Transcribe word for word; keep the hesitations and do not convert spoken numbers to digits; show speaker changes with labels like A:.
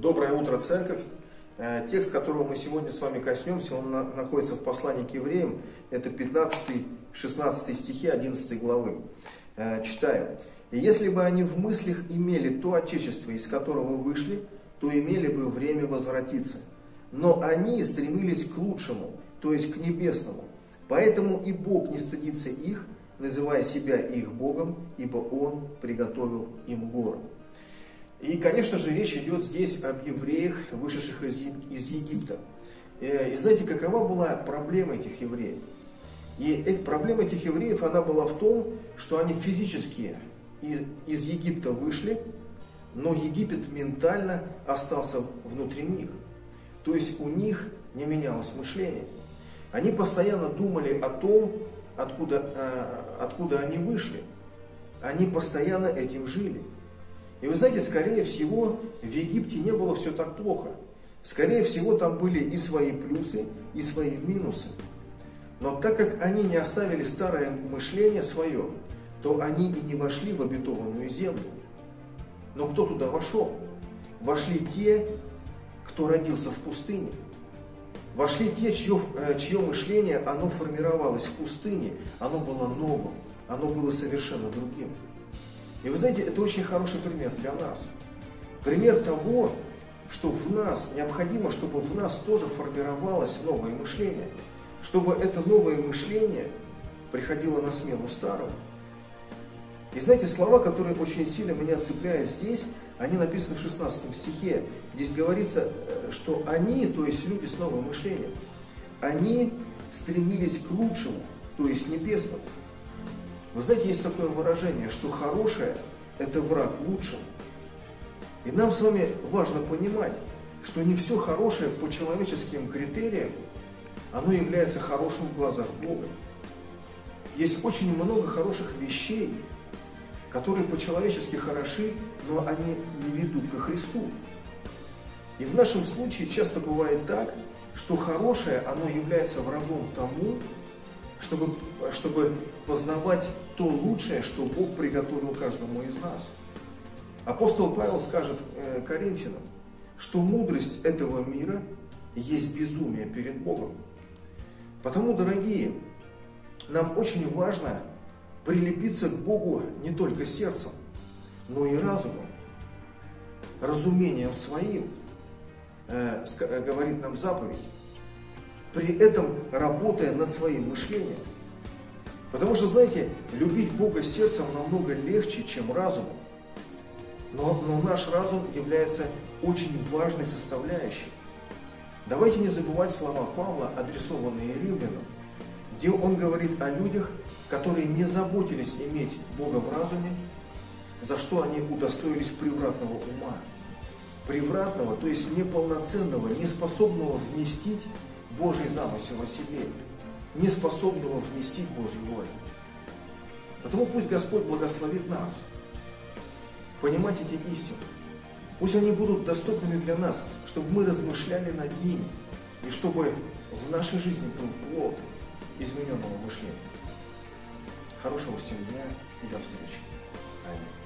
A: Доброе утро, Церковь! Текст, которого мы сегодня с вами коснемся, он находится в послании к евреям. Это пятнадцатый-шестнадцатый стихи одиннадцатой главы. Читаю. «И если бы они в мыслях имели то отечество, из которого вышли, то имели бы время возвратиться. Но они стремились к лучшему, то есть к небесному. Поэтому и Бог не стыдится их, называя себя их Богом, ибо Он приготовил им город». И, конечно же, речь идет здесь об евреях, вышедших из Египта. И знаете, какова была проблема этих евреев? И проблема этих евреев, она была в том, что они физически из Египта вышли, но Египет ментально остался внутри них. То есть у них не менялось мышление. Они постоянно думали о том, откуда, откуда они вышли. Они постоянно этим жили. И вы знаете, скорее всего, в Египте не было все так плохо. Скорее всего, там были и свои плюсы, и свои минусы. Но так как они не оставили старое мышление свое, то они и не вошли в обетованную землю. Но кто туда вошел? Вошли те, кто родился в пустыне. Вошли те, чье, чье мышление оно формировалось в пустыне. Оно было новым, оно было совершенно другим. И вы знаете, это очень хороший пример для нас. Пример того, что в нас необходимо, чтобы в нас тоже формировалось новое мышление. Чтобы это новое мышление приходило на смену старому. И знаете, слова, которые очень сильно меня цепляют здесь, они написаны в шестнадцатом стихе. Здесь говорится, что они, то есть люди с новым мышлением, они стремились к лучшему, то есть небесному. Вы знаете, есть такое выражение, что хорошее – это враг лучшему. И нам с вами важно понимать, что не все хорошее по человеческим критериям, оно является хорошим в глазах Бога. Есть очень много хороших вещей, которые по-человечески хороши, но они не ведут ко Христу. И в нашем случае часто бывает так, что хорошее, оно является врагом тому, чтобы, чтобы познавать то лучшее, что Бог приготовил каждому из нас. Апостол Павел скажет Коринфянам, что мудрость этого мира есть безумие перед Богом. Потому, дорогие, нам очень важно прилепиться к Богу не только сердцем, но и разумом, разумением своим, э, говорит нам заповедь, при этом работая над своим мышлением. Потому что, знаете, любить Бога сердцем намного легче, чем разумом. Но, но наш разум является очень важной составляющей. Давайте не забывать слова Павла, адресованные римлянам, где он говорит о людях, которые не заботились иметь Бога в разуме, за что они удостоились превратного ума. Превратного, то есть неполноценного, неспособного вместить Божий замысел о себе, неспособного вместить Божью волю. Потому пусть Господь благословит нас понимать эти истины. Пусть они будут доступными для нас, чтобы мы размышляли над ними, и чтобы в нашей жизни был плод измененного мышления. Хорошего всем дня и до встречи. Аминь.